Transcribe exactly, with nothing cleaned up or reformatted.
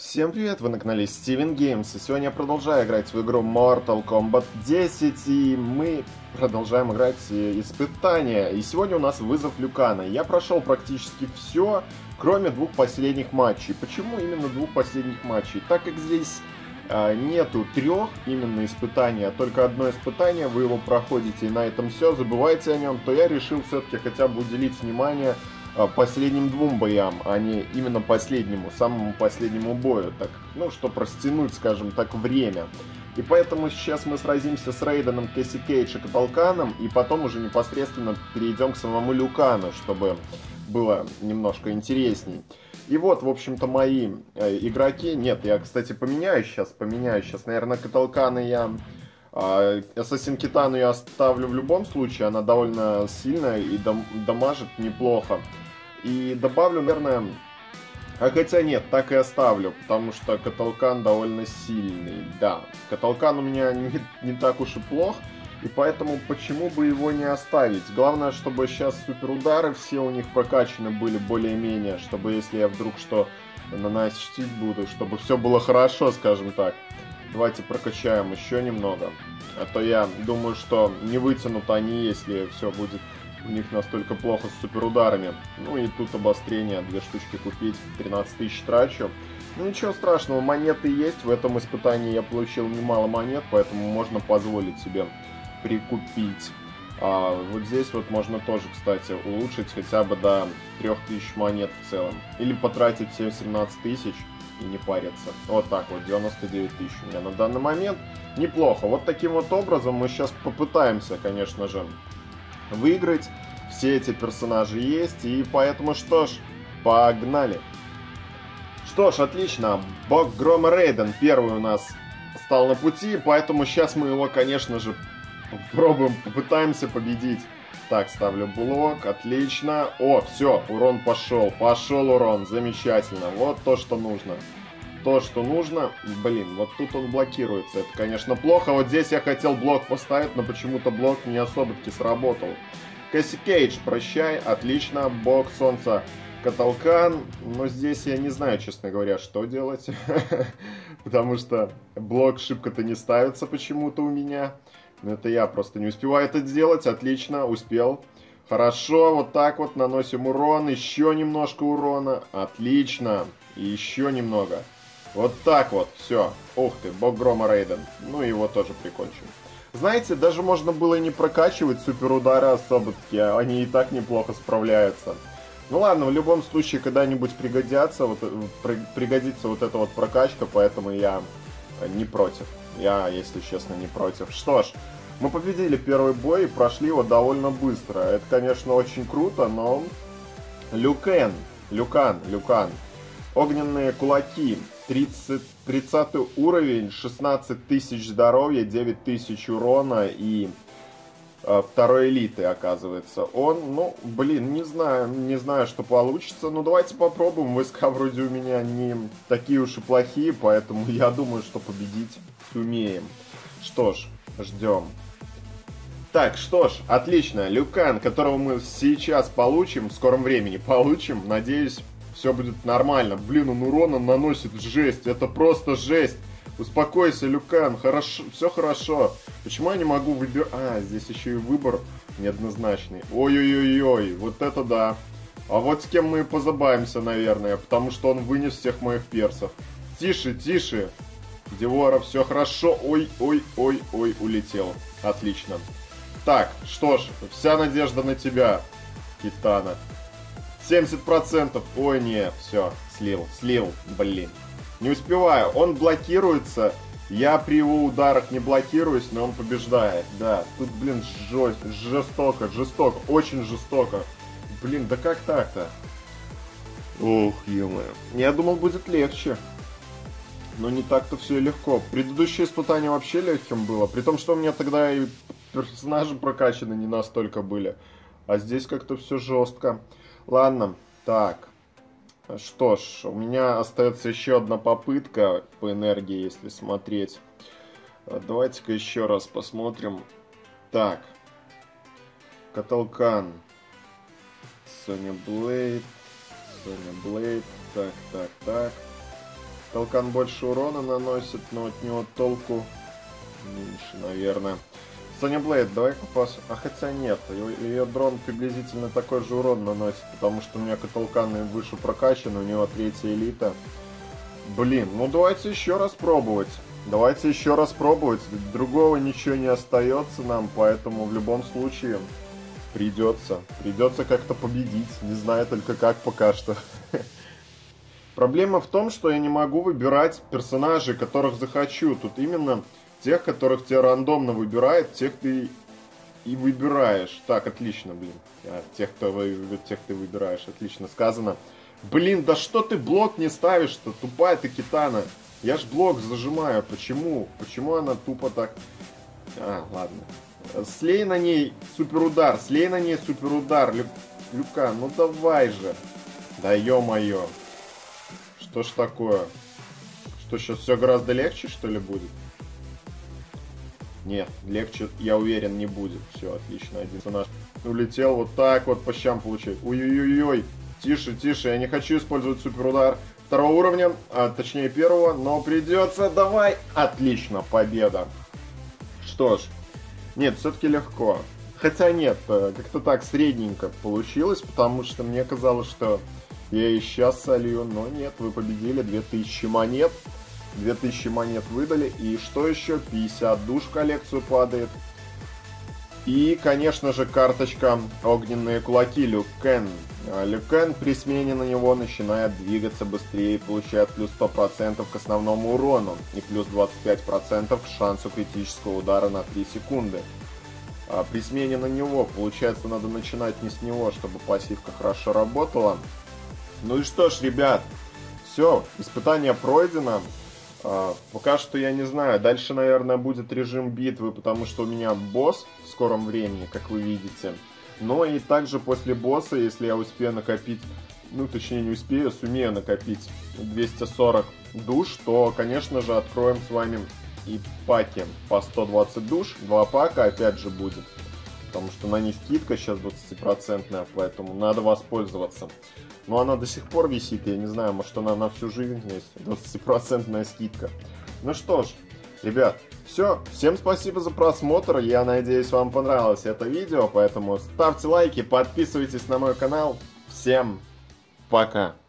Всем привет, вы на канале Steven Games, и сегодня я продолжаю играть в свою игру Mortal Kombat десять, и мы продолжаем играть э, испытания, и сегодня у нас вызов Люкана. Я прошел практически все, кроме двух последних матчей. Почему именно двух последних матчей? Так как здесь э, нету трех именно испытаний, а только одно испытание, вы его проходите, и на этом все, забывайте о нем, то я решил все-таки хотя бы уделить внимание последним двум боям, а не именно последнему, самому последнему бою, так, ну, чтобы растянуть, скажем так, время. И поэтому сейчас мы сразимся с Рейденом, Кэсси Кейдж и Каталканом, и потом уже непосредственно перейдем к самому Люкану, чтобы было немножко интересней. И вот, в общем-то, мои э, игроки. Нет, я, кстати, поменяю сейчас, поменяю сейчас, наверное, Каталкана я... Ассасин Китану я оставлю в любом случае, она довольно сильная и дам дамажит неплохо. И добавлю, наверное... А хотя нет, так и оставлю, потому что Каталкан довольно сильный. Да, Каталкан у меня не, не так уж и плох, и поэтому почему бы его не оставить? Главное, чтобы сейчас суперудары все у них прокачаны были более-менее, чтобы если я вдруг что наносить буду, чтобы все было хорошо, скажем так. Давайте прокачаем еще немного. А то я думаю, что не вытянут они, если все будет у них настолько плохо с суперударами. Ну и тут обострение, две штучки купить, тринадцать тысяч трачу. Ну ничего страшного, монеты есть. В этом испытании я получил немало монет, поэтому можно позволить себе прикупить. А вот здесь вот можно тоже, кстати, улучшить хотя бы до трёх тысяч монет в целом. Или потратить все семнадцать тысяч. И не париться. Вот так вот, девяносто девять тысяч у меня на данный момент. Неплохо. Вот таким вот образом мы сейчас попытаемся, конечно же, выиграть. Все эти персонажи есть, и поэтому что ж, погнали. Что ж, отлично. Бог Грома Рейден первый у нас стал на пути, поэтому сейчас мы его, конечно же, попробуем, попытаемся победить. Так, ставлю блок, отлично. О, все, урон пошел, пошел урон, замечательно. Вот то, что нужно. То, что нужно. Блин, вот тут он блокируется, это, конечно, плохо. Вот здесь я хотел блок поставить, но почему-то блок не особо-таки сработал. Кэсси Кейдж, прощай, отлично. Бог Солнца, Каталкан. Но здесь я не знаю, честно говоря, что делать. Потому что блок шибко-то не ставится почему-то у меня. Но это я просто не успеваю это сделать. Отлично, успел. Хорошо, вот так вот наносим урон. Еще немножко урона. Отлично. И еще немного. Вот так вот. Все. Ух ты, Бог Грома Рейден. Ну, его тоже прикончим. Знаете, даже можно было не прокачивать суперудары особо-таки. Они и так неплохо справляются. Ну ладно, в любом случае, когда-нибудь пригодятся. Вот, пригодится вот эта вот прокачка, поэтому я не против. Я, если честно, не против. Что ж, мы победили первый бой и прошли его довольно быстро. Это, конечно, очень круто, но... Люкен, Люкан, Люкан. Огненные кулаки. тридцать, тридцатый уровень, шестнадцать тысяч здоровья, девять тысяч урона и... э, второй элиты, оказывается. Он, ну, блин, не знаю, не знаю, что получится. Ну, давайте попробуем. Войска вроде у меня не такие уж и плохие, поэтому я думаю, что победить сумеем. Что ж, ждем. Так, что ж, отлично. Люкан, которого мы сейчас получим, в скором времени получим. Надеюсь, все будет нормально. Блин, он урона наносит жесть. Это просто жесть. Успокойся, Люкан, хорошо, все хорошо. Почему я не могу выбирать... А, здесь еще и выбор неоднозначный. Ой-ой-ой-ой, вот это да. А вот с кем мы позабавимся, наверное, потому что он вынес всех моих персов. Тише, тише. Девора, все хорошо. Ой-ой-ой-ой, улетел. Отлично. Так, что ж, вся надежда на тебя, Китана. семьдесят процентов. Ой, не, все, слил, слил, блин. Не успеваю, он блокируется. Я при его ударах не блокируюсь, но он побеждает. Да, тут, блин, жест, жестоко, жестоко, очень жестоко. Блин, да как так-то? Ох, ё-моё. Я думал, будет легче. Но не так-то все легко. Предыдущее испытание вообще легким было. При том, что у меня тогда и персонажи прокачаны не настолько были. А здесь как-то все жестко. Ладно, так. Что ж, у меня остается еще одна попытка по энергии, если смотреть. Давайте-ка еще раз посмотрим. Так. Каталкан. Соня Блейд. Соня Блейд. Так, так, так. Толкан больше урона наносит, но от него толку меньше, наверное. Соня Блейд, давай-ка пос... А хотя нет, ее дрон приблизительно такой же урон наносит, потому что у меня Каталкан выше прокачан, у него третья элита. Блин, ну давайте еще раз пробовать. Давайте еще раз пробовать. Другого ничего не остается нам, поэтому в любом случае придется. Придется как-то победить. Не знаю только как пока что. Проблема в том, что я не могу выбирать персонажей, которых захочу. Тут именно тех, которых тебе рандомно выбирает, тех ты и выбираешь. Так, отлично, блин. А, тех, кто вы... тех ты выбираешь. Отлично сказано. Блин, да что ты блок не ставишь-то? Тупая ты китана. Я ж блок зажимаю. Почему? Почему она тупо так... А, ладно. Слей на ней суперудар. Слей на ней суперудар. Лю... Люка, ну давай же. Да ё-моё. Что ж такое? Что, сейчас все гораздо легче, что ли, будет? Нет, легче, я уверен, не будет. Все, отлично. Один персонаж улетел вот так вот по щам получает. Ой-ой-ой-ой. Тише, тише, я не хочу использовать суперудар второго уровня, а точнее первого, но придется. Давай. Отлично, победа. Что ж, нет, все-таки легко. Хотя нет, как-то так средненько получилось, потому что мне казалось, что я и сейчас солью, но нет, вы победили. Две тысячи монет. две тысячи монет выдали. И что еще? пятьдесят душ в коллекцию падает. И, конечно же, карточка «Огненные кулаки» Лю Кэн. Лю Кэн при смене на него начинает двигаться быстрее и получает плюс сто процентов к основному урону и плюс двадцать пять процентов к шансу критического удара на три секунды. А при смене на него, получается, надо начинать не с него, чтобы пассивка хорошо работала. Ну и что ж, ребят, все, испытание пройдено. А, пока что я не знаю, дальше, наверное, будет режим битвы, потому что у меня босс в скором времени, как вы видите. Но и также после босса, если я успею накопить, ну точнее не успею, сумею накопить двести сорок душ, то, конечно же, откроем с вами и паки по сто двадцать душ. Два пака опять же будет, потому что на них скидка сейчас двадцать процентная, поэтому надо воспользоваться. Но она до сих пор висит, я не знаю, может она на всю жизнь есть, двадцать процентная скидка. Ну что ж, ребят, все, всем спасибо за просмотр, я надеюсь, вам понравилось это видео, поэтому ставьте лайки, подписывайтесь на мой канал, всем пока!